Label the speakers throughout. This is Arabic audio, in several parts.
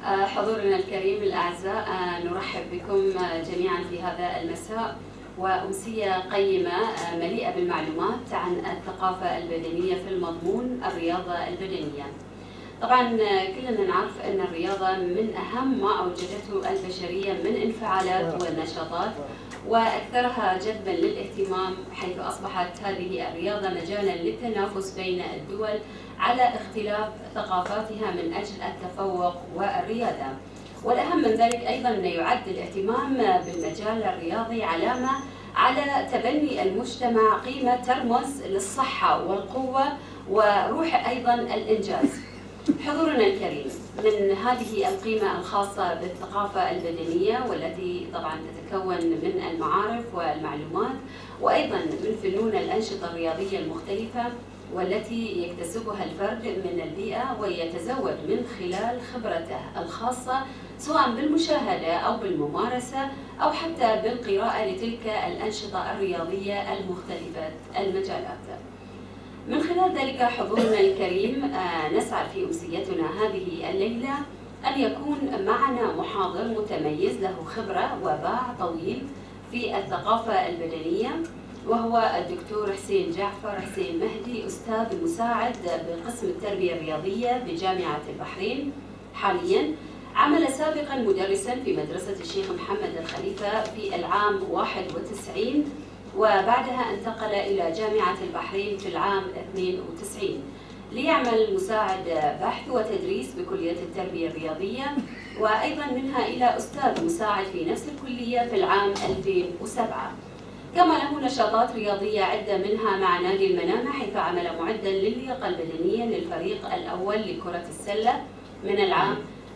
Speaker 1: حضورنا الكريم الأعزاء، نرحب بكم جميعا في هذا المساء وأمسية قيمة مليئة بالمعلومات عن الثقافة البدنية في المضمون الرياضة البدنية. طبعا كلنا نعرف أن الرياضة من أهم ما أوجدته البشرية من انفعالات ونشاطات، وأكثرها جذبا للاهتمام، حيث أصبحت هذه الرياضة مجالا للتنافس بين الدول على اختلاف ثقافاتها من أجل التفوق والريادة. والأهم من ذلك أيضا أن يعد الاهتمام بالمجال الرياضي علامة على تبني المجتمع قيمة ترمز للصحة والقوة وروح أيضا الإنجاز. حضورنا الكريم، من هذه القيمة الخاصة بالثقافة البدنية والتي طبعا تتكون من المعارف والمعلومات وأيضا من فنون الأنشطة الرياضية المختلفة والتي يكتسبها الفرد من البيئة ويتزود من خلال خبرته الخاصة سواء بالمشاهدة أو بالممارسة أو حتى بالقراءة لتلك الأنشطة الرياضية المختلفة المجالات. من خلال ذلك حضورنا الكريم، نسعى في أمسيتنا هذه الليلة أن يكون معنا محاضر متميز له خبرة وباع طويل في الثقافة البدنية، وهو الدكتور حسين جعفر حسين مهدي، أستاذ مساعد بقسم التربية الرياضية بجامعة البحرين. حاليا عمل سابقا مدرسا في مدرسة الشيخ محمد الخليفة في العام 91، وبعدها انتقل إلى جامعة البحرين في العام 92 ليعمل مساعد بحث وتدريس بكلية التربية الرياضية، وأيضا منها إلى أستاذ مساعد في نفس الكلية في العام 2007. كما له نشاطات رياضية عدة منها مع نادي المنامة، حيث عمل معدا للياقة البدنية للفريق الأول لكرة السلة من العام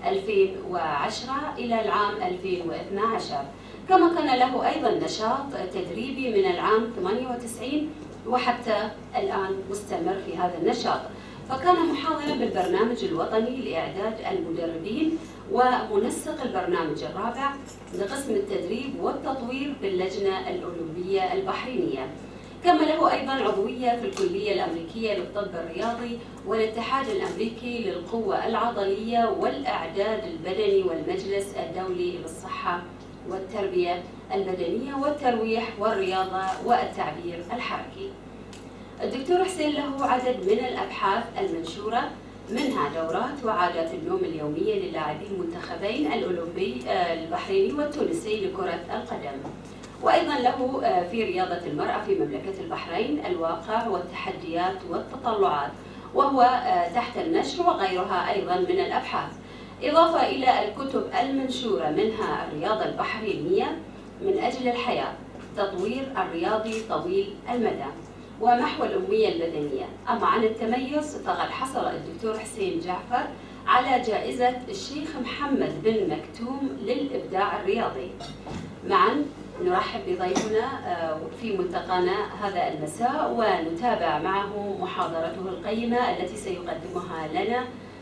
Speaker 1: 2010 إلى العام 2012. كما كان له أيضا نشاط تدريبي من العام 98 وحتى الآن مستمر في هذا النشاط، فكان محاضرا بالبرنامج الوطني لإعداد المدربين ومنسق البرنامج الرابع لقسم التدريب والتطوير باللجنة الأولمبية البحرينية. كما له أيضا عضوية في الكلية الأمريكية للطب الرياضي والاتحاد الأمريكي للقوة العضلية والإعداد البدني والمجلس الدولي للصحة والتربية البدنية والترويح والرياضة والتعبير الحركي. الدكتور حسين له عدد من الأبحاث المنشورة، منها دورات وعادات النوم اليومية للاعبي المنتخبين الأولمبي البحريني والتونسي لكرة القدم، وأيضا له في رياضة المرأة في مملكة البحرين الواقع والتحديات والتطلعات، وهو تحت النشر، وغيرها أيضا من الأبحاث، إضافة إلى الكتب المنشورة منها الرياضة البحرينية من أجل الحياة، تطوير الرياضي طويل المدى، ومحو الأمية البدنية. أما عن التميز فقد حصل الدكتور حسين جعفر على جائزة الشيخ محمد بن مكتوم للإبداع الرياضي. معا نرحب بضيفنا في ملتقانا هذا المساء ونتابع معه محاضرته القيمة التي سيقدمها لنا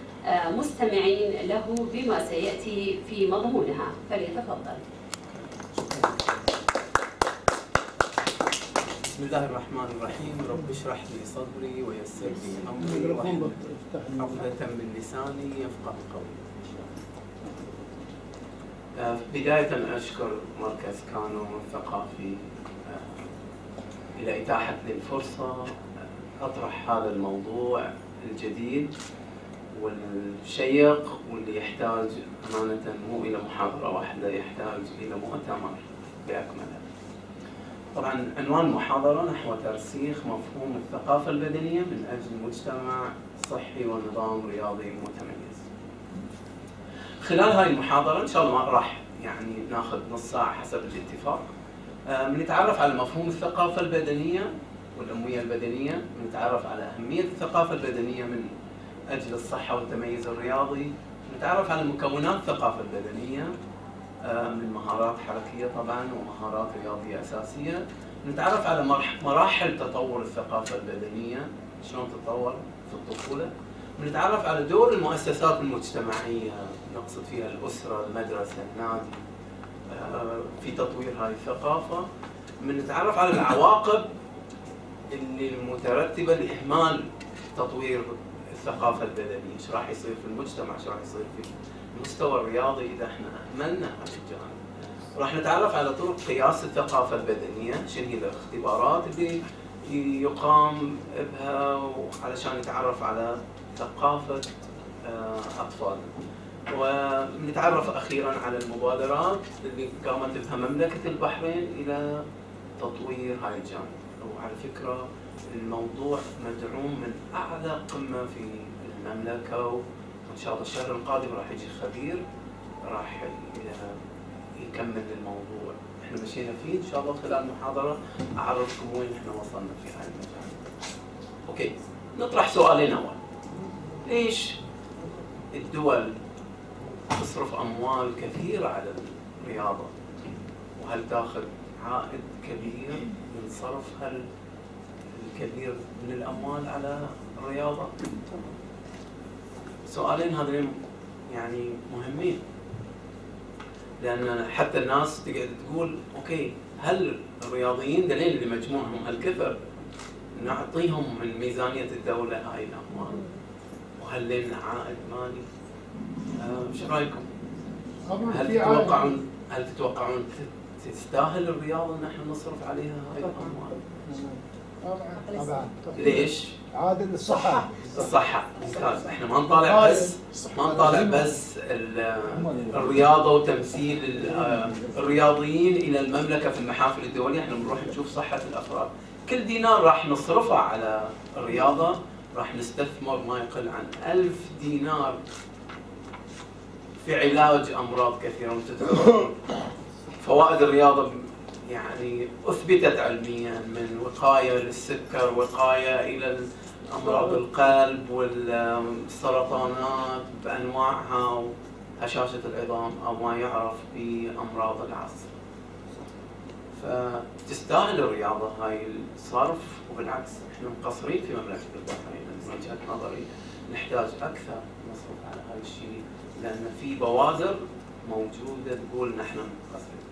Speaker 1: مستمعين له بما سيأتي في مضمونها، فليتفضل.
Speaker 2: بسم الله الرحمن الرحيم. رب اشرح لي صدري ويسر لي امري واحلل عقدة من لساني يفقه قولي. بداية اشكر مركز كانو الثقافي الى اتاحة لي الفرصة اطرح هذا الموضوع الجديد والشيق واللي يحتاج امانة مو الى محاضرة واحدة، يحتاج الى مؤتمر باكمله. طبعا عنوان المحاضرة نحو ترسيخ مفهوم الثقافة البدنية من أجل مجتمع صحي ونظام رياضي متميز. خلال هاي المحاضرة إن شاء الله راح ناخذ نص ساعة حسب الاتفاق، بنتعرف على مفهوم الثقافة البدنية والأمية البدنية، بنتعرف على أهمية الثقافة البدنية من أجل الصحة والتميز الرياضي، نتعرف على مكونات الثقافة البدنية من مهارات حركية طبعا ومهارات رياضية أساسية، نتعرف على مراحل تطور الثقافة البدنية، شلون تتطور في الطفولة، نتعرف على دور المؤسسات المجتمعية، نقصد فيها الأسرة، المدرسة، النادي، في تطوير هذه الثقافة، نتعرف على العواقب اللي المترتبة لإهمال تطوير الثقافة البدنية، ايش راح يصير في المجتمع، ايش راح يصير في المستوى الرياضي إذا احنا أهملنا هذا الجانب. راح نتعرف على طرق قياس الثقافة البدنية، شنو هي الاختبارات اللي يقام بها علشان نتعرف على ثقافة أطفالنا. ونتعرف أخيراً على المبادرات اللي قامت بها مملكة البحرين إلى تطوير هاي الجانب. وعلى فكرة الموضوع مدعوم من أعلى قمة في المملكة، وإن شاء الله الشهر القادم راح يجي خبير راح يكمل الموضوع. احنا مشينا فيه إن شاء الله خلال المحاضرة أعرفكم وين احنا وصلنا في هاي المجال. أوكي، نطرح سؤالين أول. ليش الدول تصرف أموال كثيرة على الرياضة؟ وهل تاخذ عائد كبير من صرفها الكبير من الأموال على الرياضة؟ سؤالين هذين يعني مهمين، لأن حتى الناس تقعد تقول أوكي، هل الرياضيين دليل لمجموعهم هالكثر نعطيهم من ميزانية الدولة هاي الأموال؟ وهل لنا عائد مالي؟ ايش رايكم؟ هل تتوقعون تستاهل الرياضه ان احنا نصرف عليها هاي الاموال؟
Speaker 3: طبعا.
Speaker 2: ليش؟
Speaker 3: عادل الصحه.
Speaker 2: الصحه ممتاز. احنا ما نطالع بس الرياضه وتمثيل الرياضيين الى المملكه في المحافل الدوليه، احنا بنروح نشوف صحه الافراد. كل دينار راح نصرفه على الرياضه راح نستثمر ما يقل عن 1000 دينار في علاج امراض كثيره. فوائد الرياضه يعني اثبتت علميا، من وقايه للسكر، وقايه الى امراض القلب والسرطانات بانواعها، وهشاشه العظام او ما يعرف بامراض العصر. فتستاهل الرياضه هاي الصرف، وبالعكس احنا مقصرين في مملكه البحرين من وجهه نظري، نحتاج اكثر نصرف على هذا الشيء، لان في بوادر موجوده تقول نحن مقصرين.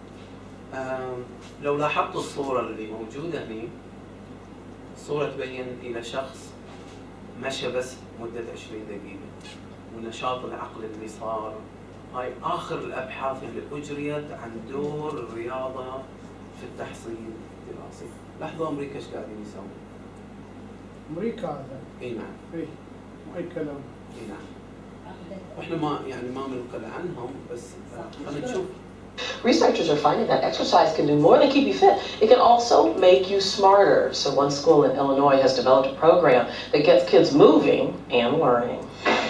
Speaker 2: لو لاحظت الصوره اللي موجوده هنا، الصوره تبين الى شخص مشى بس مده 20 دقيقه، ونشاط العقل اللي صار. هاي اخر الابحاث اللي اجريت عن دور الرياضه في التحصيل الدراسي. لاحظوا امريكا ايش قاعدين يسوون؟
Speaker 3: امريكا هذا.
Speaker 2: اي نعم.
Speaker 3: اي اي كلام.
Speaker 2: اي نعم. واحنا ما بنقل عنهم، بس خلينا نشوف.
Speaker 4: Researchers are finding that exercise can do more than keep you fit. It can also make you smarter. So one school in Illinois has developed a program that gets kids moving and learning.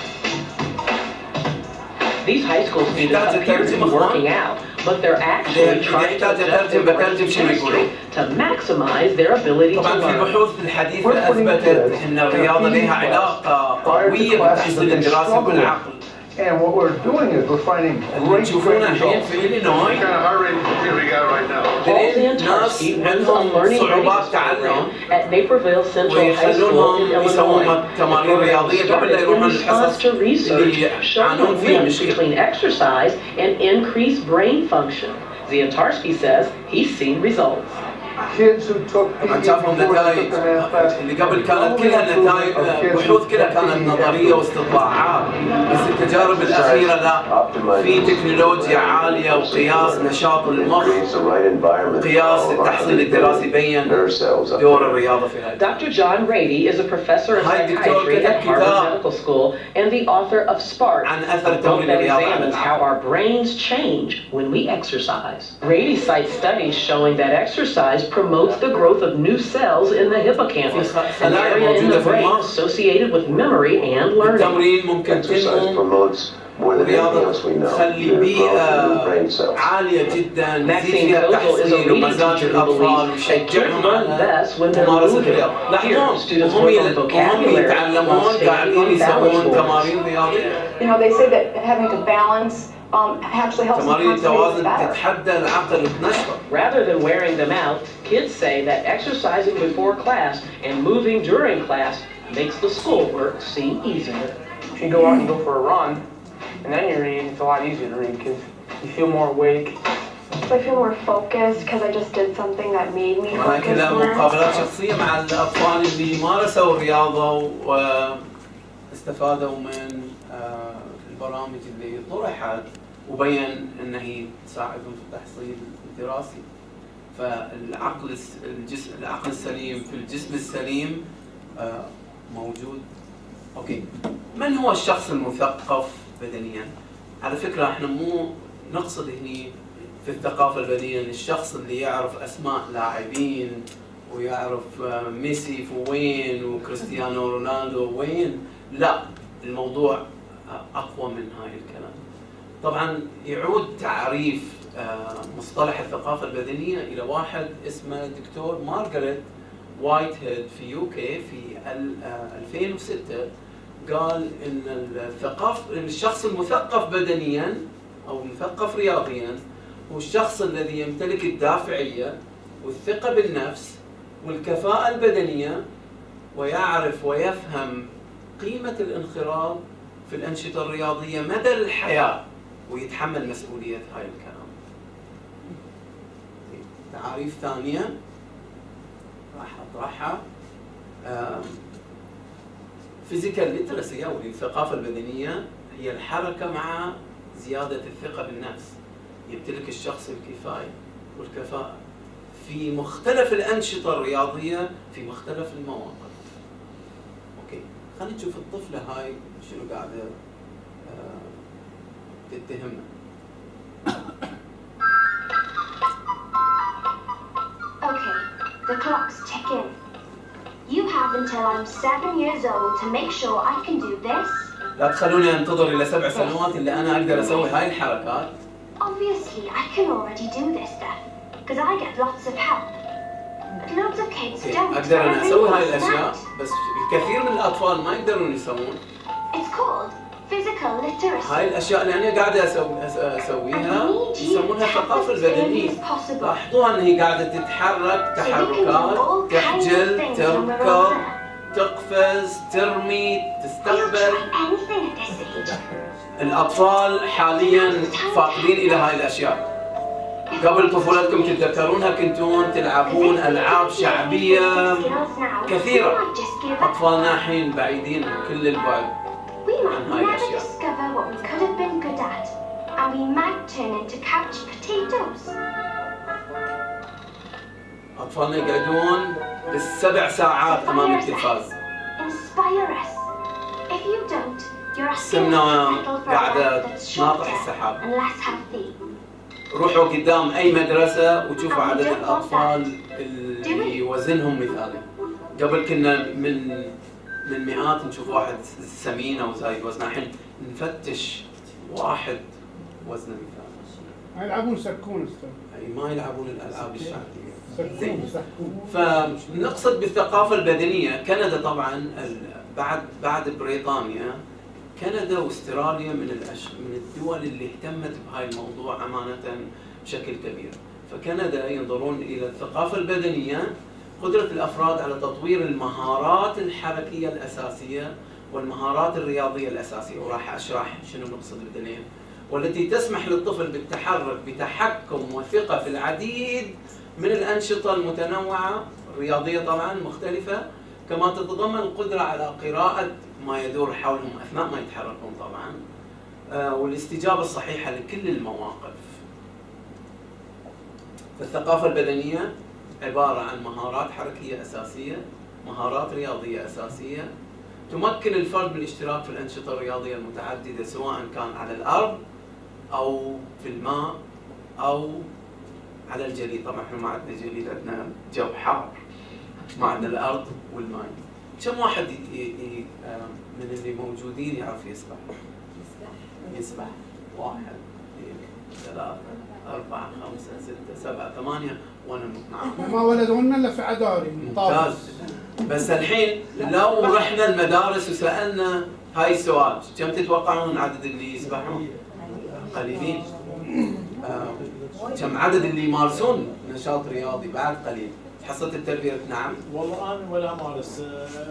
Speaker 4: These high school students appear to be working out, but they're actually trying to adjust their brain chemistry to maximize their ability to learn.
Speaker 2: طبعا في بحوث الحديثة أثبتت أن الرياضة لها علاقة قوية بالتحصيل الدراسي بالعقل.
Speaker 5: And what we're doing is we're finding great results. What kind of heart rate do we got right now?
Speaker 4: Paul Zantarsky runs a learning readiness program at Naperville Central High School in Illinois. The program responds to research showing a link between exercise and increased brain function. Zantarsky says he's seen results.
Speaker 5: Kids who took
Speaker 2: شافهم نتائج اللي قبل كانت كلها نتائج بحوث كلها كانت نظريه واستطلاعات، بس التجارب الاخيره لا، في تكنولوجيا عاليه وقياس نشاط المخ، قياس التحصيل الدراسي بين دور الرياضه في هذا.
Speaker 4: Dr. John Rady is a professor of psychiatry at Harvard Medical School and the author of Spark, a book that examines how our brains change when we exercise. Rady cites studies showing that exercise promotes the growth of new cells in the hippocampus, an area in the brain associated with memory and learning.
Speaker 6: Exercise promotes more than anything else we know.
Speaker 4: Maxine Kogel is a reading teacher who believes that kids learn best when they're moving. Here, students work on vocabulary while standing on balance boards.
Speaker 7: You know, they say that having to balance actually helps them concentrate better.
Speaker 4: Rather than wearing them out, kids say that exercising before class and moving during class makes the schoolwork seem easier.
Speaker 8: If you go out and go for a run, and then you read, it's a lot easier to read because you feel more awake.
Speaker 7: I feel more focused because I just did something that made me focus
Speaker 2: كذا
Speaker 7: more.
Speaker 2: مقابلات شخصية مع الأطفال اللي مارسوا الرياضة واستفادوا من البرامج اللي طرحت وبين أنها هي تساعدهم في التحصيل الدراسي. فالعقل العقل السليم في الجسم السليم موجود. اوكي، من هو الشخص المثقف بدنيا؟ على فكره احنا مو نقصد هني في الثقافه البدنيه الشخص اللي يعرف اسماء لاعبين ويعرف ميسي في وين وكريستيانو رونالدو وين، لا، الموضوع اقوى من هاي الكلام. طبعا يعود تعريف مصطلح الثقافة البدنية إلى واحد اسمه دكتور مارغريت وايتهيد في يوكي في 2006. قال إن الشخص المثقف بدنيا أو المثقف رياضيا هو الشخص الذي يمتلك الدافعية والثقة بالنفس والكفاءة البدنية ويعرف ويفهم قيمة الانخراط في الأنشطة الرياضية مدى الحياة ويتحمل مسؤولية هاي الكلام. تعاريف ثانية راح أطرحها. فيزيكال ليترسي أو الثقافة البدنية هي الحركة مع زيادة الثقة بالنفس. يمتلك الشخص الكفاية والكفاءة في مختلف الأنشطة الرياضية في مختلف المواقف. أوكي، خلينا نشوف الطفلة هاي شنو قاعدة تتهمنا.
Speaker 9: Okay, the clock's ticking. You have until I'm 7 years old to make sure I can do this.
Speaker 2: لا تخلوني انتظر إلى 7 سنوات اللي أنا أقدر أسوي هاي الحركات.
Speaker 9: Obviously, I can already do this stuff because I get lots of help. But loads of kids don't.
Speaker 2: أقدر أنا أسوي هاي الأشياء بس الكثير من الأطفال ما يقدرون يسوون.
Speaker 9: It's called physical literacy.
Speaker 2: هاي الأشياء اللي أنا قاعدة أسويها يسمونها الثقافة البدنية. لاحظوها أن هي قاعدة تتحرك تحركات، تحجل، تركض، تقفز، ترمي، تستقبل. الأطفال حالياً فاقدين إلى هاي الأشياء. قبل طفولتكم تتذكرونها كنتون تلعبون ألعاب شعبية كثيرة. أطفالنا الحين بعيدين كل البعد عن هاي الأشياء. أطفالنا يقعدون بال7 ساعات أمام التلفاز. سمنا قاعدة ناطح السحاب. روحوا قدام أي مدرسة وشوفوا عدد الأطفال اللي وزنهم مثالي. قبل كنا من مئات نشوف واحد سمين أو زايد وزنه، الحين نفتش واحد وزنه مثالي.
Speaker 3: ما يلعبون سكون استاذ.
Speaker 2: أي ما يلعبون الألعاب الشعبية. فنقصد بالثقافة البدنية كندا طبعا بعد بريطانيا، كندا واستراليا من الدول اللي اهتمت بهاي الموضوع أمانة بشكل كبير. فكندا ينظرون إلى الثقافة البدنية قدرة الأفراد على تطوير المهارات الحركية الأساسية والمهارات الرياضية الأساسية، وراح أشرح شنو نقصد بدنيا، والتي تسمح للطفل بالتحرك بتحكم وثقة في العديد من الأنشطة المتنوعة الرياضية طبعا مختلفة، كما تتضمن القدرة على قراءة ما يدور حولهم أثناء ما يتحركون طبعا، والاستجابة الصحيحة لكل المواقف. فالثقافة البدنية عبارة عن مهارات حركية أساسية، مهارات رياضية أساسية، تمكن الفرد من الاشتراك في الأنشطة الرياضية المتعددة سواء كان على الأرض أو في الماء أو على الجليد. طبعا احنا ما عندنا جليد، عندنا جو حار، ما عندنا الأرض والماء. كم واحد من اللي موجودين يعرف يسبح؟ يسبح 1 2 3 4 5 6 7 8 وانا معاهم.
Speaker 3: ما ولدونا الا في عداري.
Speaker 2: ممتاز. بس الحين لو رحنا المدارس وسالنا هاي السؤال، كم تتوقعون عدد اللي يسبحون؟ قليلين. كم عدد اللي يمارسون نشاط رياضي؟ بعد قليل. حصة التربية نعم؟
Speaker 10: والله أنا ولا أمارس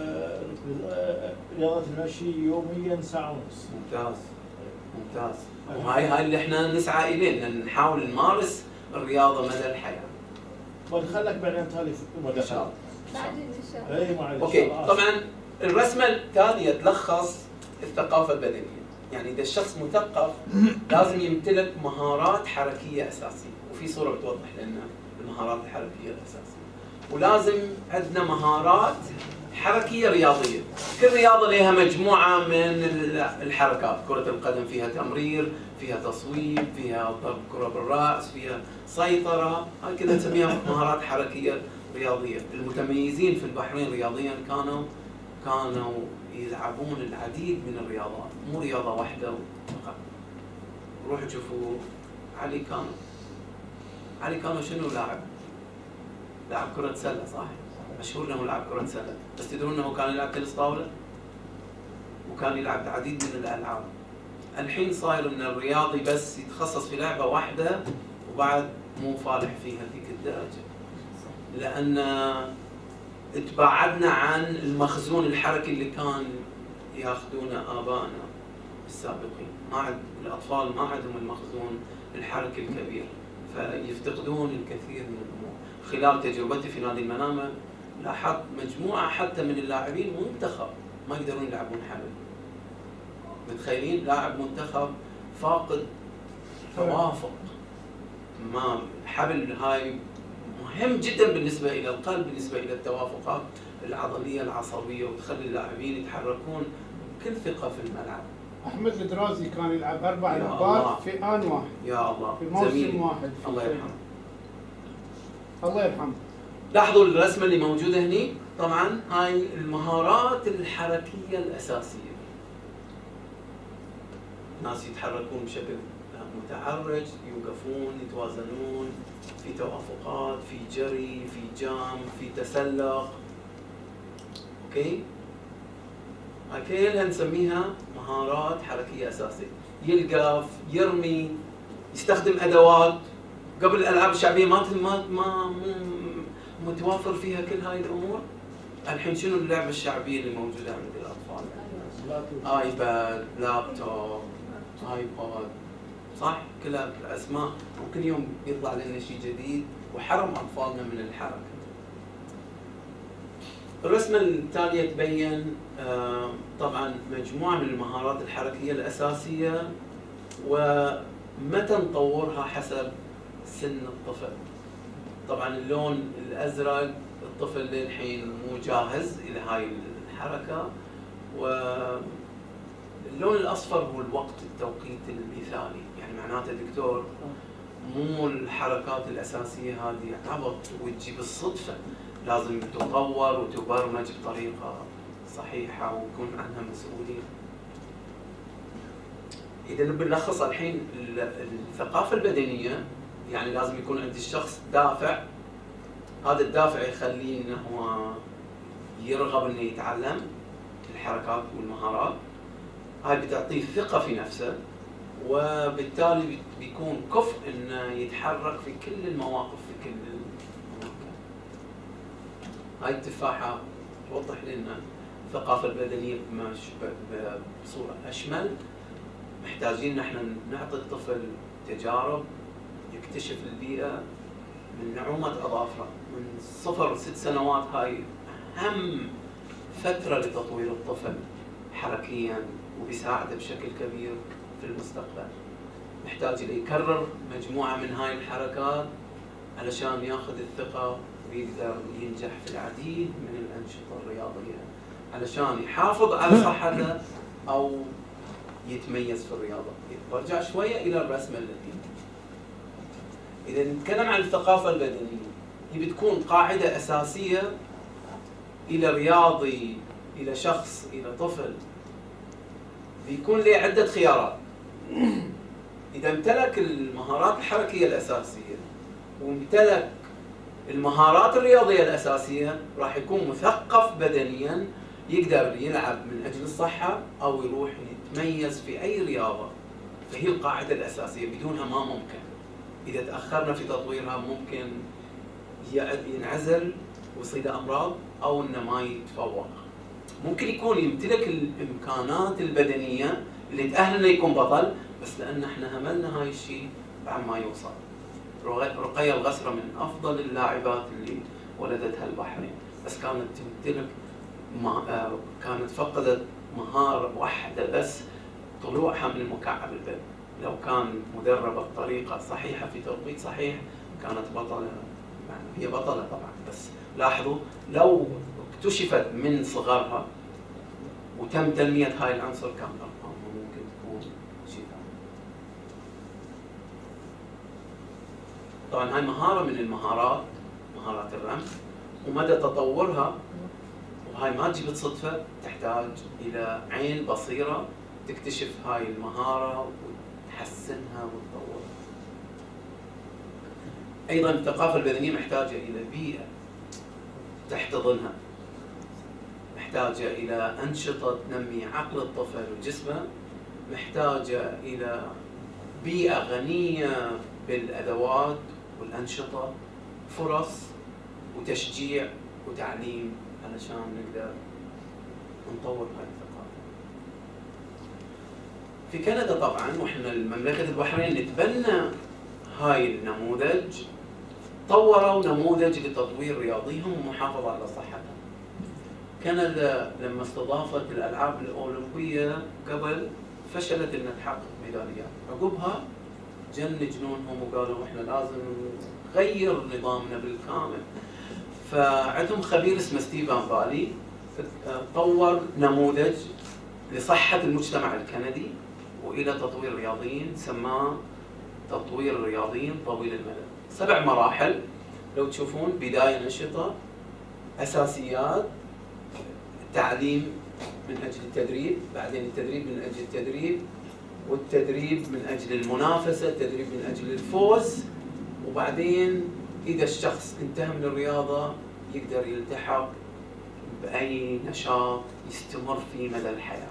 Speaker 10: رياضة المشي يوميا 1.5 ساعة.
Speaker 2: ممتاز ممتاز. وهاي اللي احنا نسعى إليه، ان نحاول نمارس الرياضة مدى الحياة.
Speaker 10: ونخلك بعدين تالي
Speaker 2: إن شاء الله.
Speaker 10: بعدين إن شاء الله.
Speaker 2: أوكي، طبعا الرسمة التالية تلخص الثقافة البدنية. يعني إذا الشخص مثقف لازم يمتلك مهارات حركية أساسية، وفي صورة بتوضح لنا المهارات الحركية الأساسية. ولازم عندنا مهارات حركية رياضية. كل رياضة لها مجموعة من الحركات، كرة القدم فيها تمرير، فيها تصويب، فيها ضرب كرة بالرأس، فيها سيطرة، هاي كذا نسميها مهارات حركية رياضية. المتميزين في البحرين رياضيا كانوا يلعبون العديد من الرياضات، مو رياضة واحدة فقط. روحوا شوفوا علي كانو شنو لاعب؟ لاعب كرة سلة صح؟ مشهور انه لاعب كرة سلة، بس تدرون انه كان يلعب تنس طاولة؟ وكان يلعب العديد من الالعاب. الحين صاير ان الرياضي بس يتخصص في لعبة واحدة وبعد مو فالح فيها ذيك الدرجة. لأن تبعدنا عن المخزون الحركي اللي كان ياخذونه آبائنا السابقين. الأطفال ما عندهم المخزون الحركي الكبير، فيفتقدون الكثير من الأمور. خلال تجربتي في نادي المنامة لاحظت مجموعة حتى من اللاعبين منتخب ما يقدرون يلعبون حبل. متخيلين لاعب منتخب فاقد توافق. ما الحبل هاي مهم جدا بالنسبة إلى القلب، بالنسبة إلى التوافقات العضلية العصبية، وتخلي اللاعبين يتحركون بكل ثقة في الملعب.
Speaker 3: أحمد الدرازي كان يلعب 4 لعبات في آن واحد.
Speaker 2: يا الله.
Speaker 3: في موسم واحد.
Speaker 2: الله يرحمه.
Speaker 3: الله يرحمه.
Speaker 2: لاحظوا الرسمة اللي موجودة هني، طبعا هاي المهارات الحركية الأساسية. ناس يتحركون بشكل متحرج، يوقفون، يتوازنون، في توافقات، في جري، في جام، في تسلق. اوكي؟ هاي كلها نسميها مهارات حركية أساسية. يلقف، يرمي، يستخدم أدوات. قبل الألعاب الشعبية ما متوافر فيها كل هاي الأمور. الحين شنو اللعبة الشعبية اللي موجودة عند الأطفال؟ آيباد، لابتوب، آيباد، صح؟ كلها أسماء، وكل يوم يطلع لنا شيء جديد وحرم أطفالنا من الحركة. الرسمة التالية تبين طبعا مجموعة من المهارات الحركية الأساسية ومتى نطورها حسب سن الطفل. طبعا اللون الأزرق الطفل للحين مو جاهز إلى هاي الحركة، واللون الأصفر هو التوقيت المثالي. يعني معناته دكتور مو الحركات الأساسية هذه عبط وتجي بالصدفة، لازم تطور وتبرمج بطريقة صحيحة ويكون عنها مسؤولين. إذا بنلخص الحين الثقافة البدنية، يعني لازم يكون عند الشخص دافع. هذا الدافع يخليه انه هو يرغب انه يتعلم الحركات والمهارات. هاي بتعطيه ثقة في نفسه، وبالتالي بيكون كفء انه يتحرك في كل المواقف، في كل المواقف. هاي التفاحة توضح لنا الثقافة البدنية بصورة أشمل. محتاجين نحن نعطي الطفل تجارب، يكتشف البيئة من نعومة أظافره من 0 ل 6 سنوات. هاي أهم فترة لتطوير الطفل حركيا وبيساعده بشكل كبير في المستقبل. محتاج إنه يكرر مجموعة من هاي الحركات علشان ياخذ الثقة ويقدر ينجح في العديد من الأنشطة الرياضية، علشان يحافظ على صحته أو يتميز في الرياضة. برجع شوية إلى الرسمة التي إذا نتكلم عن الثقافة البدنية، هي بتكون قاعدة أساسية إلى رياضي، إلى شخص، إلى طفل. بيكون له عدة خيارات. إذا امتلك المهارات الحركية الأساسية وامتلك المهارات الرياضية الأساسية، راح يكون مثقف بدنيا، يقدر يلعب من أجل الصحة أو يروح يتميز في أي رياضة. فهي القاعدة الأساسية، بدونها ما ممكن. إذا تأخرنا في تطويرها ممكن ينعزل ويصيده أمراض أو إنه ما يتفوق. ممكن يكون يمتلك الإمكانات البدنية اللي تأهل إنه يكون بطل، بس لأن إحنا هملنا هاي الشيء بعد ما يوصل. رقية الغسرة من أفضل اللاعبات اللي ولدتها البحرين، بس كانت تمتلك كانت فقدت مهارة واحدة بس طلوعها من المكعب البدني. لو كان مدربة بطريقة صحيحة في توقيت صحيح كانت بطلة، يعني هي بطلة طبعا، بس لاحظوا لو اكتشفت من صغرها وتم تنمية هاي العنصر كان أرقامها ممكن تكون شيء ثاني. طبعا هاي مهارة من المهارات، مهارات الرمي، ومدى تطورها وهاي ما تجي بالصدفة، تحتاج إلى عين بصيرة تكتشف هاي المهارة وتحسنها وتطورها. أيضا الثقافة البدنية محتاجة إلى بيئة تحتضنها، محتاجة إلى أنشطة تنمي عقل الطفل وجسمه، محتاجة إلى بيئة غنية بالأدوات والأنشطة، فرص وتشجيع وتعليم علشان نقدر نطور هاي الثقافة. في كندا طبعا واحنا المملكة البحرين نتبنى هاي النموذج، طوروا نموذج لتطوير رياضيهم والمحافظة على صحتهم. كندا لما استضافت الألعاب الأولمبية قبل فشلت إنها تحقق ميداليات، عقبها جن جنونهم وقالوا احنا لازم نغير نظامنا بالكامل. فعندهم خبير اسمه ستيفان بالي طور نموذج لصحة المجتمع الكندي وإلى تطوير الرياضيين، سماه تطوير الرياضيين طويل المدى. 7 مراحل لو تشوفون: بداية نشطة، أساسيات، تعليم من أجل التدريب، بعدين التدريب من أجل التدريب، والتدريب من أجل المنافسة، التدريب من أجل الفوز، وبعدين إذا الشخص انتهى من الرياضة يقدر يلتحق بأي نشاط يستمر فيه مدى الحياة.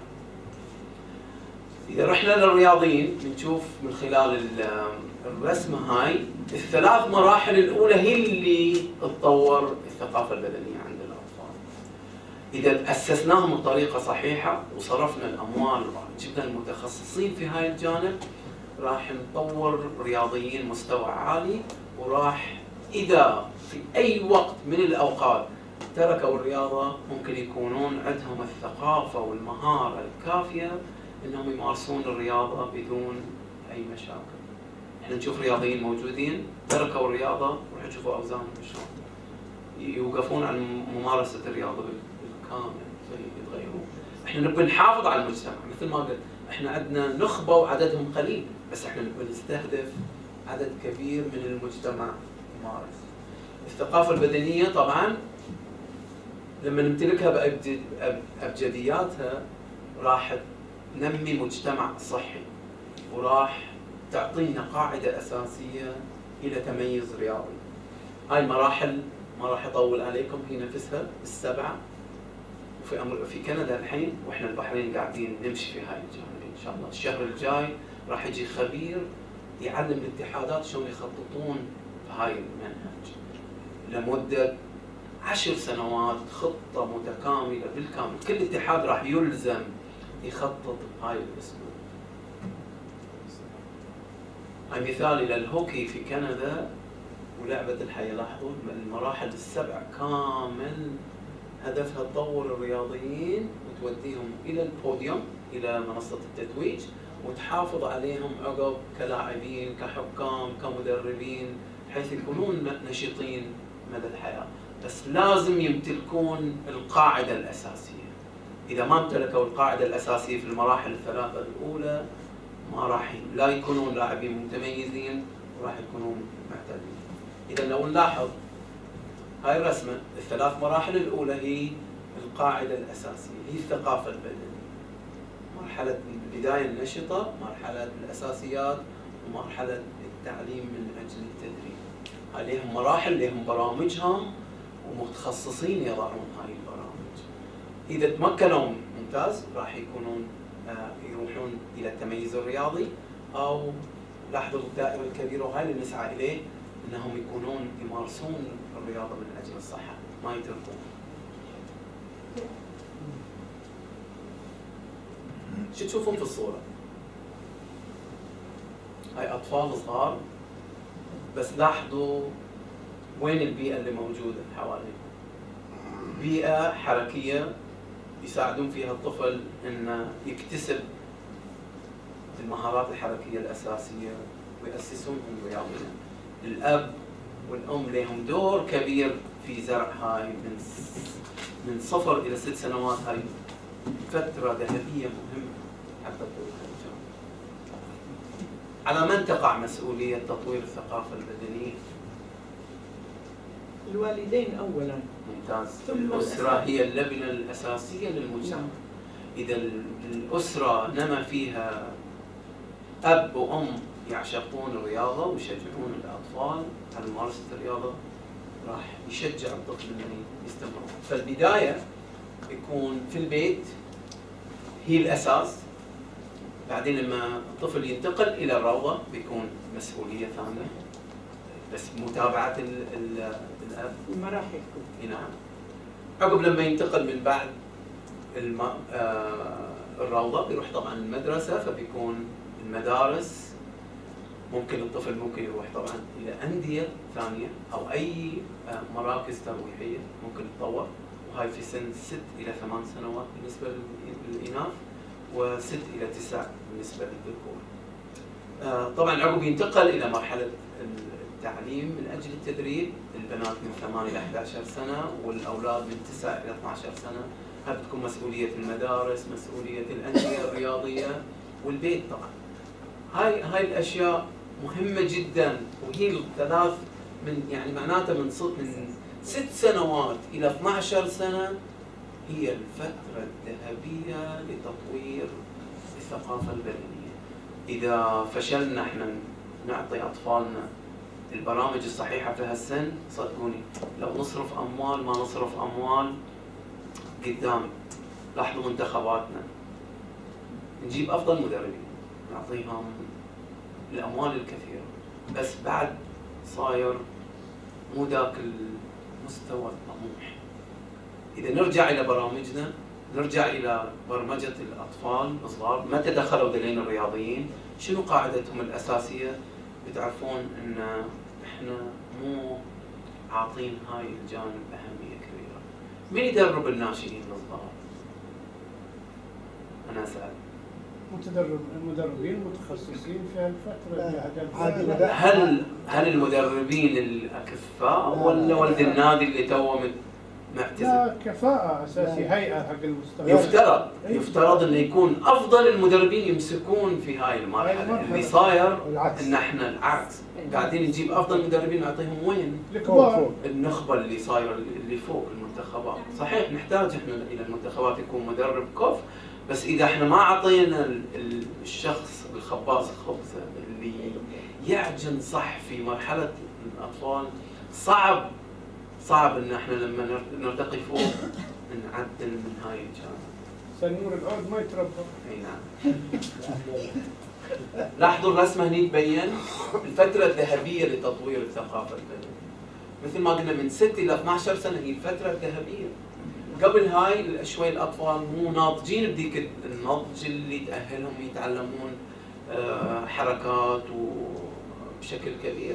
Speaker 2: إذا رحنا للرياضيين بنشوف من خلال الرسمة هاي ال3 مراحل الأولى هي اللي تطور الثقافة البدنية عند الأطفال. إذا أسسناهم بطريقة صحيحة وصرفنا الأموال وجبنا المتخصصين في هاي الجانب، راح نطور رياضيين مستوى عالي، وراح إذا في أي وقت من الأوقات تركوا الرياضة ممكن يكونون عندهم الثقافة والمهارة الكافية إنهم يمارسون الرياضة بدون أي مشاكل. احنا نشوف رياضيين موجودين تركوا الرياضة وراح نشوفوا أوزانهم شلون يوقفون عن ممارسة الرياضة بالكامل، يتغيرون. احنا نبي نحافظ على المجتمع مثل ما قلت، احنا عندنا نخبة وعددهم قليل، بس احنا نبي نستهدف عدد كبير من المجتمع يمارس. الثقافة البدنية طبعا لما نمتلكها بأبجدياتها راح ننمي مجتمع صحي، وراح تعطينا قاعدة أساسية إلى تميز رياضي. هاي المراحل ما راح أطول عليكم، هي نفسها ال7. في كندا الحين واحنا البحرين قاعدين نمشي في هاي الجانب إن شاء الله. الشهر الجاي راح يجي خبير يعلم الاتحادات شلون يخططون في هاي المنهج لمدة 10 سنوات، خطة متكاملة بالكامل. كل اتحاد راح يلزم يخطط بهاي الاسلوب. هاي مثال الى الهوكي في كندا ولعبة الحياة. لاحظوا المراحل ال7 كامل هدفها تطور الرياضيين وتوديهم الى البوديوم، الى منصة التتويج، وتحافظ عليهم عقب كلاعبين، كحكام، كمدربين، حيث يكونون نشيطين مدى الحياة. بس لازم يمتلكون القاعدة الأساسية. إذا ما امتلكوا القاعدة الأساسية في المراحل ال3 الأولى ما راح لا يكونون لاعبين متميزين وراح يكونون معتدلين. إذا لو نلاحظ هاي الرسمة، ال3 مراحل الأولى هي القاعدة الأساسية، هي الثقافة البدنية. مرحلة البداية النشطة، مرحلة الأساسيات، ومرحلة التعليم من أجل التدريب. هاي لهم مراحل، لهم برامجهم ومتخصصين يضعون هاي البرامج. إذا تمكنوا ممتاز راح يكونون يروحون إلى التميز الرياضي، أو لاحظوا الدائرة الكبيرة وهاي اللي نسعى إليه، أنهم يكونون يمارسون الرياضة من أجل الصحة، ما يتركون. شو تشوفون في الصورة؟ هاي أطفال صغار، بس لاحظوا وين البيئة اللي موجودة حواليهم. بيئة حركية يساعدون فيها الطفل انه يكتسب المهارات الحركية الأساسية ويأسسونهم رياضيا. الأب والأم لهم دور كبير في زرع هاي من 0 إلى 6 سنوات. هاي فترة ذهبية مهمة حتى تطوير الجانب. على من تقع مسؤولية تطوير الثقافة البدنية؟
Speaker 11: الوالدين أولاً.
Speaker 2: ممتاز. الأسرة هي اللبنة الأساسية للمجتمع. إذا الأسرة نما فيها أب وأم يعشقون الرياضة ويشجعون الأطفال على ممارسة الرياضة، راح يشجع الطفل انه يستمر. فالبداية يكون في البيت هي الأساس، بعدين لما الطفل ينتقل إلى الروضة بيكون مسؤولية ثانية، بس متابعة الأب.
Speaker 11: المراحل.
Speaker 2: نعم. عقب لما ينتقل من بعد الروضة بيروح طبعا المدرسة، فبيكون المدارس. ممكن الطفل ممكن يروح طبعا إلى أندية ثانية أو أي مراكز ترويحية ممكن يتطور، وهاي في سن 6 إلى 8 سنوات بالنسبة للإناث و6 إلى 9 بالنسبة للذكور. طبعا عقب ينتقل إلى مرحلة التعليم من أجل التدريب، البنات من 8 إلى 11 سنة والأولاد من 9 إلى 12 سنة. هاي بتكون مسؤولية المدارس، مسؤولية الأندية الرياضية والبيت طبعا. هاي الأشياء مهمة جدا، وهي الثلاث من يعني معناتها من 6 سنوات إلى 12 سنة هي الفترة الذهبية لتطوير الثقافة البدنية. إذا فشلنا احنا نعطي أطفالنا البرامج الصحيحة في هالسن، صدقوني لو نصرف أموال ما نصرف أموال قدام. لاحظوا منتخباتنا نجيب أفضل مدربين نعطيهم الأموال الكثيرة، بس بعد صاير مو ذاك المستوى الطموح. إذا نرجع إلى برامجنا، نرجع إلى برمجة الأطفال الصغار، متى دخلوا ذلين الرياضيين، شنو قاعدتهم الأساسية، بتعرفون إن إحنا مو عاطين هاي الجانب أهمية كبيرة. مين يدرب الناشئين الصغار؟ أنا أسأل.
Speaker 3: المدربين متخصصين في هالفترة.
Speaker 2: هل المدربين الأكفاء ولا ولد النادي اللي توه معتزل؟
Speaker 3: لا، كفاءة أساسي، هيئة حق المستوى.
Speaker 2: يفترض انه يكون افضل المدربين يمسكون في هاي المرحلة. اللي صاير ان احنا العكس، قاعدين نجيب افضل مدربين نعطيهم وين؟ النخبة اللي صايرة اللي فوق المنتخبات. صحيح نحتاج احنا الى المنتخبات يكون مدرب كفء، بس اذا احنا ما اعطينا الشخص الخباز الخبزة اللي يعجن صح في مرحلة الاطفال، صعب ان احنا لما نرتقي فوق نعدل من هاي الجانب.
Speaker 3: سنور العود ما يتربى.
Speaker 2: اي نعم. لاحظوا الرسمه هني تبين الفتره الذهبيه لتطوير الثقافه البدنيه. مثل ما قلنا من 6 الى 12 سنه هي الفتره الذهبيه. قبل هاي شوي الاطفال مو ناضجين بذيك النضج اللي تاهلهم يتعلمون حركات وبشكل كبير.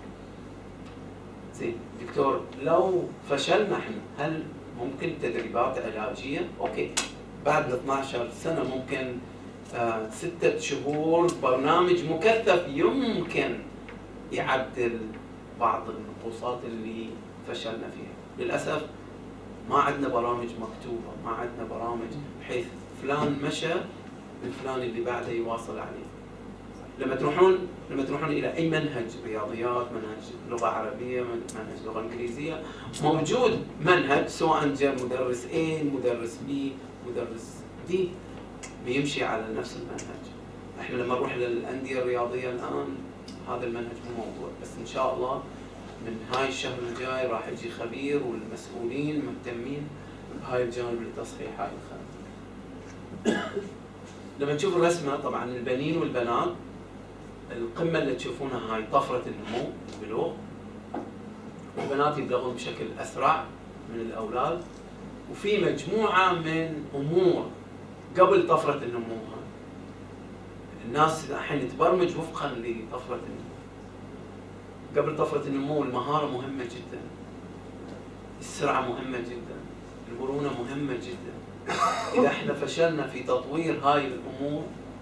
Speaker 2: زين دكتور، لو فشلنا احنا هل ممكن تدريبات علاجيه؟ اوكي، بعد 12 سنه ممكن 6 شهور برنامج مكثف يمكن يعدل بعض النقوصات اللي فشلنا فيها. للاسف ما عندنا برامج مكتوبه، ما عندنا برامج بحيث فلان مشى الفلان اللي بعده يواصل عليه. لما تروحون الى اي منهج رياضيات، منهج لغه عربيه، منهج لغه انجليزيه، موجود منهج سواء جاء مدرس A، مدرس B، مدرس D، بيمشي على نفس المنهج. احنا لما نروح للانديه الرياضيه الان هذا المنهج مو موجود، بس ان شاء الله من هاي الشهر الجاي راح يجي خبير والمسؤولين مهتمين بهاي الجانب لتصحيح هاي الخلل. لما نشوف الرسمه طبعا البنين والبنات، القمه اللي تشوفونها هاي طفره النمو البلوغ، البنات يبلغون بشكل اسرع من الاولاد، وفي مجموعه من امور قبل طفره النمو هاي. الناس الحين تبرمج وفقا لطفره النمو. قبل طفره النمو المهاره مهمه جدا، السرعه مهمه جدا، المرونه مهمه جدا. اذا احنا فشلنا في تطوير هاي الامور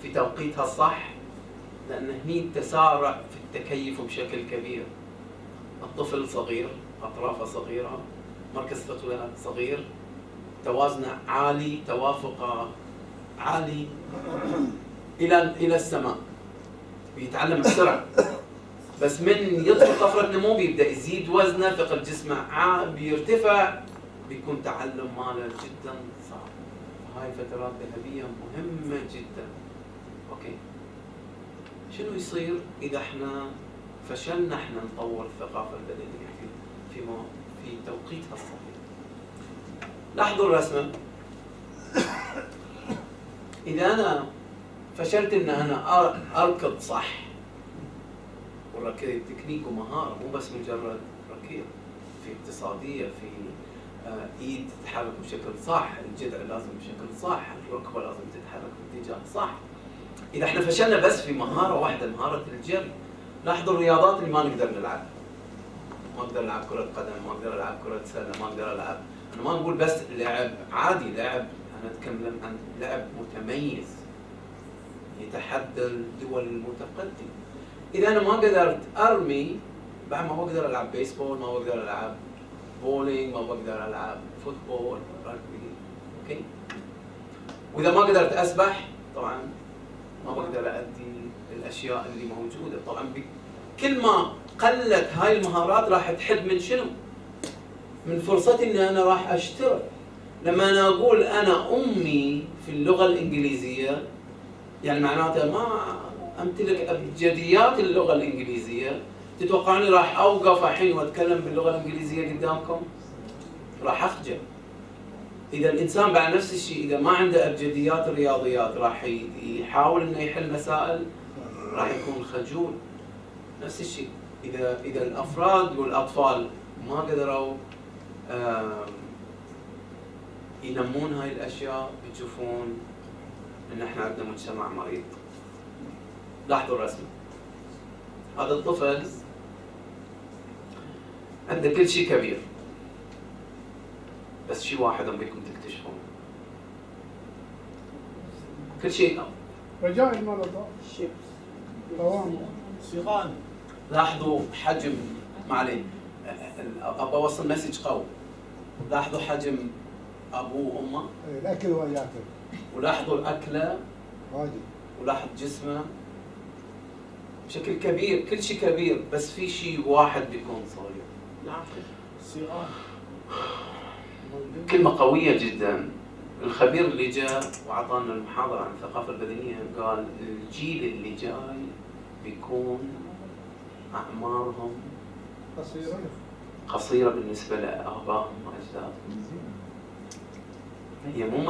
Speaker 2: في توقيتها الصح، لأن هني التسارع في التكيف بشكل كبير. الطفل صغير، أطرافه صغيرة، مركز ثقله صغير، توازنه عالي، توافقه عالي إلى السماء، بيتعلم بسرعة. بس من يدخل طفرة نمو بيبدأ يزيد وزنه، ثقل جسمه بيرتفع، بيكون تعلم ماله جدا صعب. هاي فترات ذهبية مهمة جدا. اوكي، شنو يصير إذا احنا فشلنا احنا نطور الثقافة البدنية في توقيتها الصحيح؟ لاحظوا الرسمة. إذا أنا فشلت إن أنا أركض صح، والركض تكنيك ومهارة، مو بس مجرد ركيض، في اقتصادية، في ايد تتحرك بشكل صح، الجذع لازم بشكل صح، الركبة لازم تتحرك باتجاه صح. إذا احنا فشلنا بس في مهارة واحدة، مهارة الجري، لاحظوا الرياضات اللي ما نقدر نلعبها. ما أقدر ألعب كرة قدم، ما أقدر ألعب كرة سلة، ما أقدر ألعب، أنا ما أقول بس لعب عادي، لعب، أنا أتكلم عن لعب متميز يتحدى الدول المتقدمة. إذا أنا ما قدرت أرمي، بعد ما بقدر ألعب بيسبول، ما بقدر ألعب بولينج، ما بقدر ألعب فوتبول، رجبي، أوكي؟ وإذا ما قدرت أسبح، طبعاً ما بقدر أؤدي الأشياء اللي موجودة. طبعاً كل ما قلت هاي المهارات راح تحد من شنو؟ من فرصتي إن أنا راح أشترك. لما أنا أقول أنا أمي في اللغة الإنجليزية، يعني معناته ما أمتلك أبجديات اللغة الإنجليزية، تتوقعني راح أوقف الحين وأتكلم باللغة الإنجليزية قدامكم؟ راح أخجل. إذا الإنسان بعد نفس الشيء، إذا ما عنده أبجديات الرياضيات، راح يحاول إنه يحل مسائل، راح يكون خجول. نفس الشيء إذا الأفراد والأطفال ما قدروا ينمون هاي الأشياء، بتشوفون إن إحنا عندنا مجتمع مريض. لاحظوا الرسمة. هذا الطفل عنده كل شيء كبير، بس شيء واحد أبيكم تكتشفون. كل شيء
Speaker 3: رجاء المرضى قوام
Speaker 10: سيغان.
Speaker 2: لاحظوا حجم، ما عليه، أبغى أوصل مسج قوي. لاحظوا حجم أبوه وأمه،
Speaker 3: الأكل وياكل،
Speaker 2: ولاحظوا الأكلة، ولاحظ جسمه بشكل كبير، كل شيء كبير، بس في شيء واحد بيكون صغير.
Speaker 10: سيغان.
Speaker 2: كلمة قوية جدا. الخبير اللي جاء وعطانا المحاضرة عن الثقافة البدنية قال الجيل اللي جاي بيكون أعمارهم قصيرة بالنسبة لآبائهم وأجدادهم. هي مو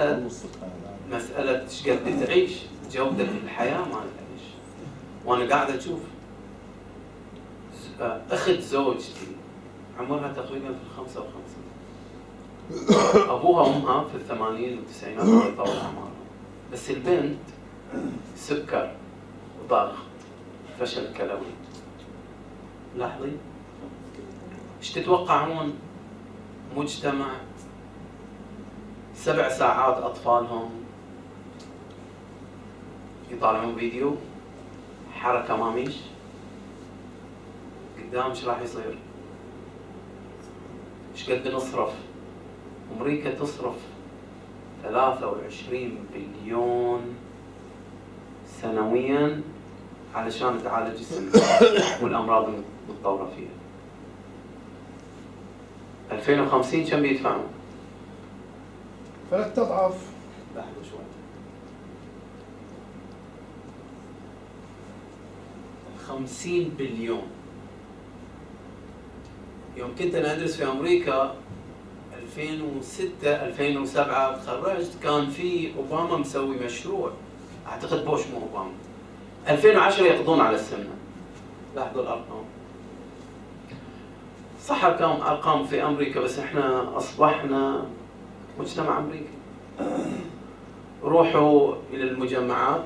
Speaker 2: مسألة ايش قد تعيش، جودة الحياة ما تعيش. وأنا قاعد أشوف أخت زوجتي عمرها تقريبا في 55، أبوها وأمها في 80 والتسعينات يطول أعمارهم، بس البنت سكر وضغط، فشل كلوي. لاحظي، ايش تتوقعون؟ مجتمع 7 ساعات أطفالهم يطالعون فيديو، حركة ما مش، قدام ايش راح يصير؟ ايش قد نصرف؟ أمريكا تصرف 23 بليون سنوياً علشان تعالج السمنة والأمراض المتطورة فيها. 2050 كم بيدفعون؟
Speaker 3: 3 أضعاف.
Speaker 2: لحظة شوي. 50 بليون. يوم كنت أنا أدرس في أمريكا 2006 2007 تخرجت، كان في أوباما مسوي مشروع، أعتقد بوش مو أوباما، 2010 يقضون على السمنة. لاحظوا الأرقام. صح أرقام في أمريكا، بس إحنا أصبحنا مجتمع أمريكي. روحوا إلى المجمعات،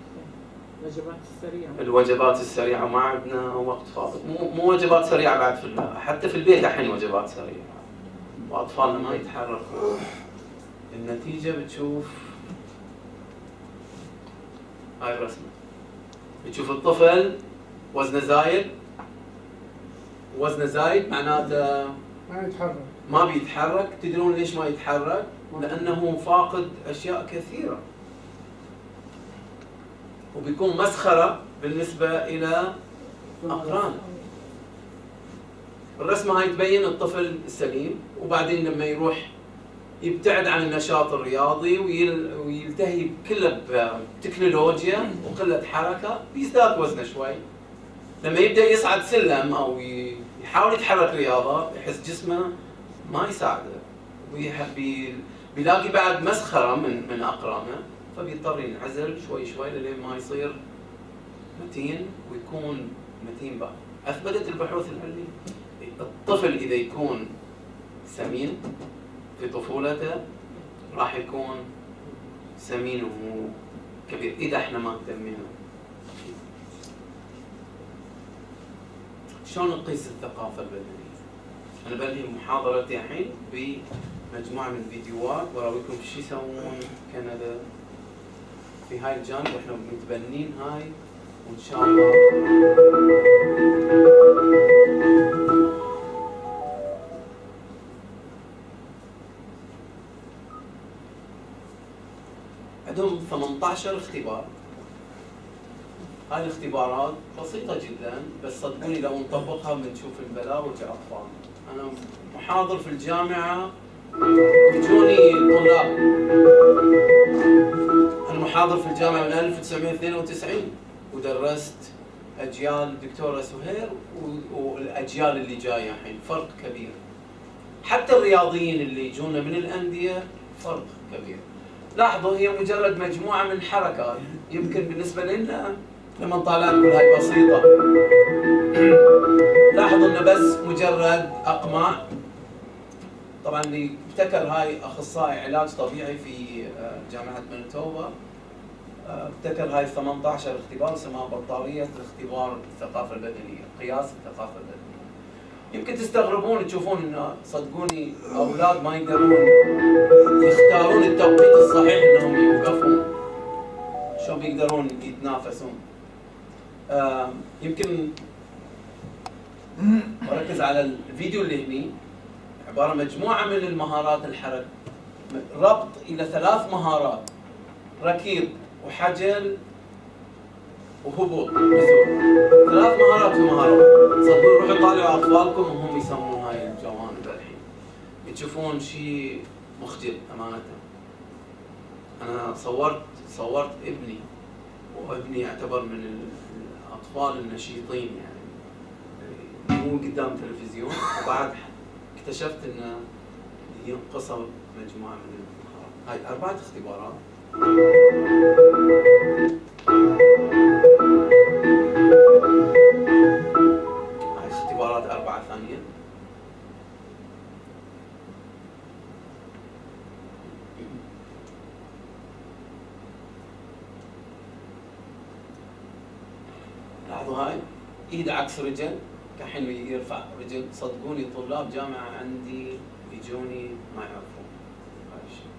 Speaker 2: الوجبات السريعة، ما عندنا وقت فاضي. مو وجبات سريعة بعد، حتى في البيت الحين وجبات سريعة، وأطفالنا ما يتحركوا. النتيجة بتشوف هاي الرسمة. تشوف الطفل وزنه زايد، وزنه زايد معناته
Speaker 3: ما يتحرك،
Speaker 2: ما بيتحرك. تدرون ليش ما يتحرك؟ لأنه فاقد أشياء كثيرة، وبيكون مسخرة بالنسبة إلى أقرانه. الرسمة هاي تبين الطفل السليم، وبعدين لما يروح يبتعد عن النشاط الرياضي ويلتهي كله بتكنولوجيا وقلة حركة بيزداد وزنه شوي. لما يبدأ يصعد سلم أو يحاول يتحرك رياضة يحس جسمه ما يساعده، بيلاقي بعد مسخرة من أقرانه، فبيضطر ينعزل شوي شوي لين ما يصير متين ويكون متين بقى. أثبتت البحوث العلمية الطفل إذا يكون سمين في طفولته راح يكون سمين وهو كبير إذا احنا ما اهتمينا. شلون نقيس الثقافة البدنية؟ أنا بنهي محاضرتي الحين بمجموعة من الفيديوهات وراويكم شو يسوون كندا في هاي الجانب، واحنا متبنين هاي وإن شاء الله عندهم 18 اختبار. هاي الاختبارات بسيطة جدا، بس صدقوني لو نطبقها بنشوف البلاوي كأطفال. أنا محاضر في الجامعة يجوني طلاب. أنا محاضر في الجامعة من 1992 ودرست أجيال الدكتورة سهير والأجيال اللي جاية الحين، فرق كبير. حتى الرياضيين اللي يجونا من الأندية فرق كبير. لاحظوا هي مجرد مجموعة من حركات، يمكن بالنسبة لنا لما نطالع نقول هاي بسيطة. لاحظوا انه بس مجرد اقماع. طبعا اللي ابتكر هاي اخصائي علاج طبيعي في جامعة مانيتوبا، ابتكر هاي 18 اختبار اسمها بطارية اختبار الثقافة البدنية، قياس الثقافة البدنية. يمكن تستغربون تشوفون انه صدقوني اولاد ما يقدرون يختارون التوقيت الصحيح انهم يوقفون. شلون بيقدرون يتنافسون؟ يمكن اركز على الفيديو اللي هني، عباره مجموعه من المهارات الحركه، ربط الى 3 مهارات: ركيض وحجل وهبوط نزول. 3 مهارات في مهارات. صدقوا روحوا طالعوا اطفالكم وهم يسمون هاي الجوانب الحين، تشوفون شيء مخجل امانه. انا صورت ابني، وابني يعتبر من الاطفال النشيطين يعني يكون قدام تلفزيون، وبعد اكتشفت انه ينقص مجموعه من المهارات. هاي 4 اختبارات. هاي اختبارات 4 ثانية. لاحظوا هاي ايد عكس رجل، كحين يرفع رجل. صدقوني طلاب جامعة عندي يجوني ما يعرفون هاي الشيء.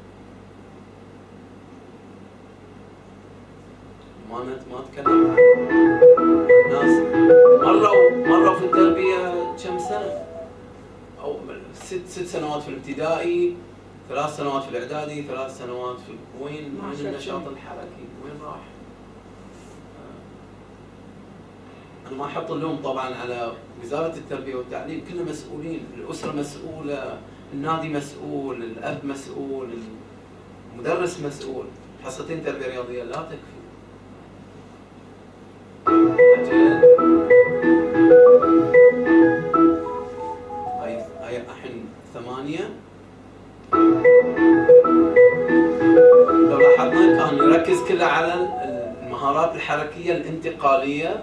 Speaker 2: ما اتكلم عن ناس مروا في التربية كم سنة، او 6 سنوات في الابتدائي، 3 سنوات في الاعدادي، 3 سنوات في وين النشاط الحركي؟ وين راح؟ أنا ما أحط اللوم طبعاً على وزارة التربية والتعليم، كلنا مسؤولين، الأسرة مسؤولة، النادي مسؤول، الأب مسؤول، المدرس مسؤول. حصتين تربية رياضية لا تكفي. هاي الحين 8. لو لاحظنا كان يركز كله على المهارات الحركية الانتقالية،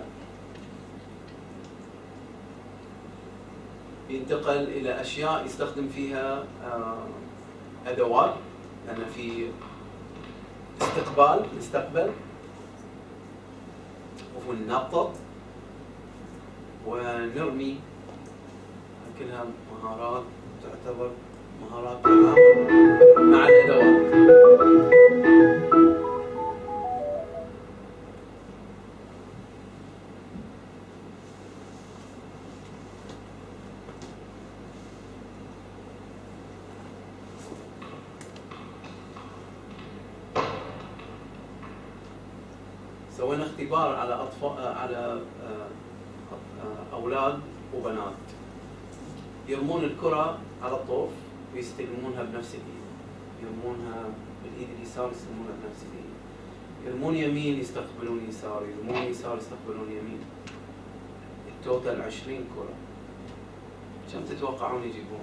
Speaker 2: ينتقل إلى أشياء يستخدم فيها أدوات، لأن في نستقبل وننطط ونرمي، كلها مهارات تعتبر مهارات تعامل مع الأدوات. سوينا اختبار على أولاد وبنات يرمون الكرة على الطوف ويستلمونها بنفس الإيد، يرمونها بالإيد اليسار يستلمونها بنفس الإيد، يرمون يمين يستقبلون يسار، يرمون يسار يستقبلون يمين. التوتال 20 كرة. كم تتوقعون يجيبون؟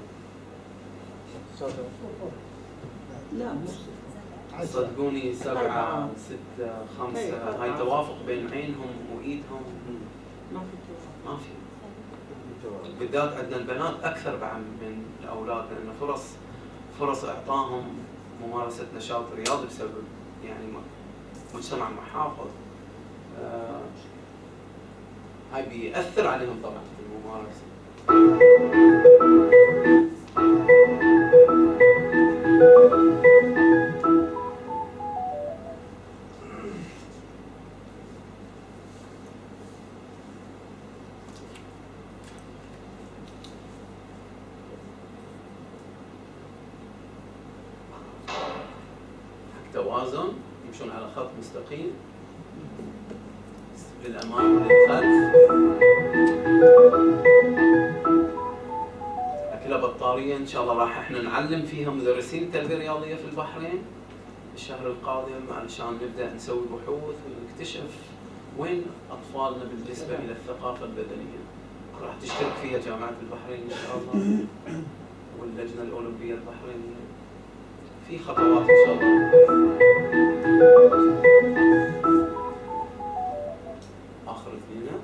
Speaker 10: لا
Speaker 2: صدقوني 7 6 5. هاي توافق بين عينهم وايدهم ما في. بالذات عندنا البنات اكثر بعد من الاولاد، لان فرص اعطاهم ممارسه نشاط رياضي بسبب يعني مجتمع محافظ. هاي بيأثر عليهم طبعا في الممارسه. توازن، يمشون على خط مستقيم للامام وللخلف. كلها بطاريه ان شاء الله راح احنا نعلم فيها مدرسين التربيه الرياضيه في البحرين الشهر القادم، علشان نبدا نسوي بحوث ونكتشف وين اطفالنا بالنسبه الى الثقافه البدنيه. راح تشترك فيها جامعه البحرين ان شاء الله واللجنه الاولمبيه البحرينيه. في خطوات ان شاء الله. اخر اثنين.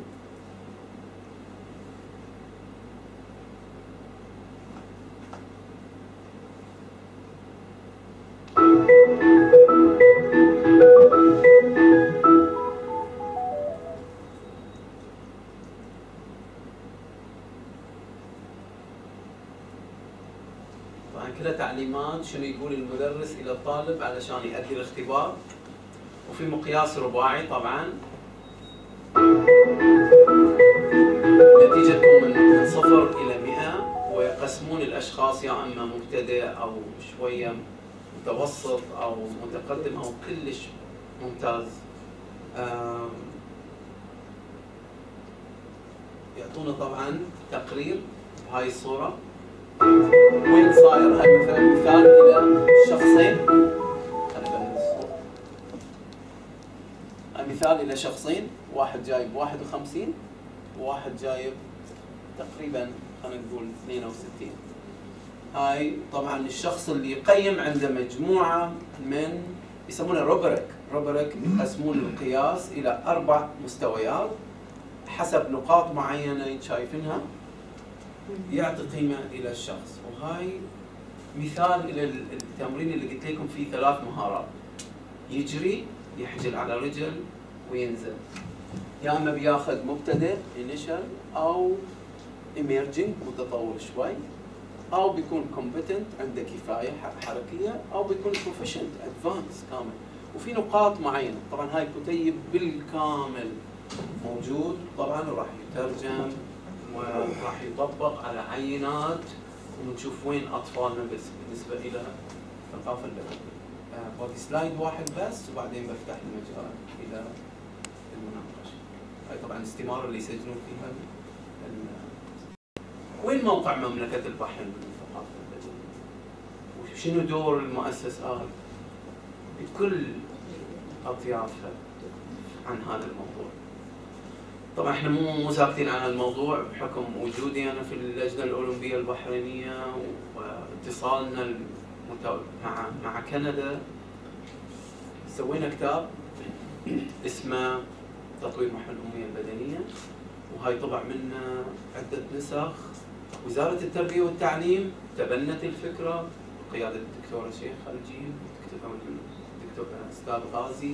Speaker 2: كلها تعليمات شنو يقول المدرس الى الطالب علشان يؤدي الاختبار، وفي مقياس رباعي طبعا. النتيجه تكون من 0 إلى 100، ويقسمون الاشخاص يا اما مبتدئ او شويه متوسط او متقدم او كلش ممتاز. يعطونا طبعا تقرير بهاي الصوره وين صاير. هاي مثلا مثال الى شخصين، هاي مثال الى شخصين، واحد جايب 51 وواحد جايب تقريبا خلينا نقول 62. هاي طبعا الشخص اللي يقيم عنده مجموعه من يسمونها روبريك يقسمون القياس الى 4 مستويات حسب نقاط معينه شايفينها يعطي قيمه الى الشخص. وهاي مثال الى التمرين اللي قلت لكم فيه 3 مهارات: يجري، يحجل على رجل، وينزل. يا اما بياخذ مبتدئ انيشال او ايميرجينج متطور شوي، او بيكون كومبتنت عنده كفايه حركيه، او بيكون بروفيشنت ادفانس كامل. وفي نقاط معينه طبعا هاي كتيب بالكامل موجود طبعا، وراح يترجم وراح يطبق على عينات ونشوف وين اطفالنا بس بالنسبه الى الثقافه البدنيه. باقي سلايد واحد بس وبعدين بفتح المجال الى المناقشه. هاي طبعا الاستماره اللي يسجلون فيها. وين موقع مملكه البحرين بالثقافه البدنيه؟ وشنو دور المؤسسات بكل اطيافها عن هذا الموضوع؟ طبعا احنا مو ساكتين عن الموضوع بحكم وجودي انا في اللجنه الاولمبيه البحرينيه واتصالنا مع كندا. سوينا كتاب اسمه تطوير محو الاميه البدنيه، وهاي طبع منه عده نسخ. وزاره التربيه والتعليم تبنت الفكره بقياده الدكتوره شيخ الجيب والدكتور استاذ غازي،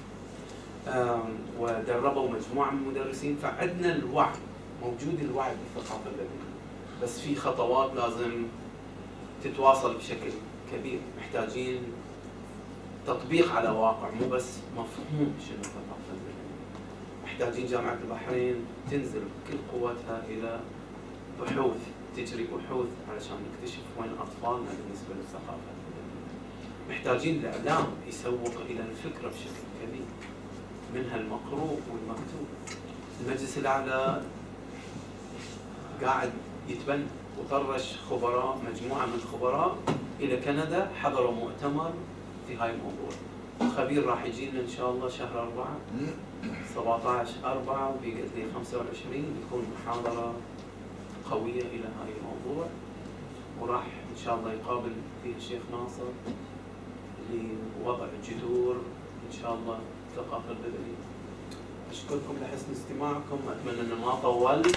Speaker 2: ودربوا مجموعه من المدرسين. فعندنا الوعي، موجود الوعي بالثقافه البدنيه، بس في خطوات لازم تتواصل بشكل كبير. محتاجين تطبيق على واقع، مو بس مفهوم شنو الثقافه البدنيه. محتاجين جامعه البحرين تنزل بكل قوتها الى بحوث، تجري بحوث علشان نكتشف وين اطفالنا بالنسبه للثقافه البدنيه. محتاجين الاعلام يسوق الى الفكره بشكل كبير. منها المقروء والمكتوب. المجلس الأعلى قاعد يتبنى وطرش خبراء، مجموعة من الخبراء إلى كندا، حضروا مؤتمر في هاي الموضوع. خبير راح يجي لنا إن شاء الله شهر 4 17/4 وبيقعد لي 25 بتكون محاضرة قوية إلى هاي الموضوع، وراح إن شاء الله يقابل فيها الشيخ ناصر لوضع جذور إن شاء الله الثقافة البدنية. أشكركم لحسن استماعكم، أتمنى أن ما طولت.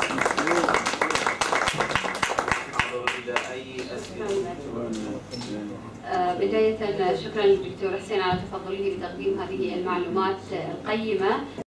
Speaker 2: إلى أي أسئلة؟
Speaker 1: بداية شكرا للدكتور حسين على تفضله بتقديم هذه المعلومات القيمة.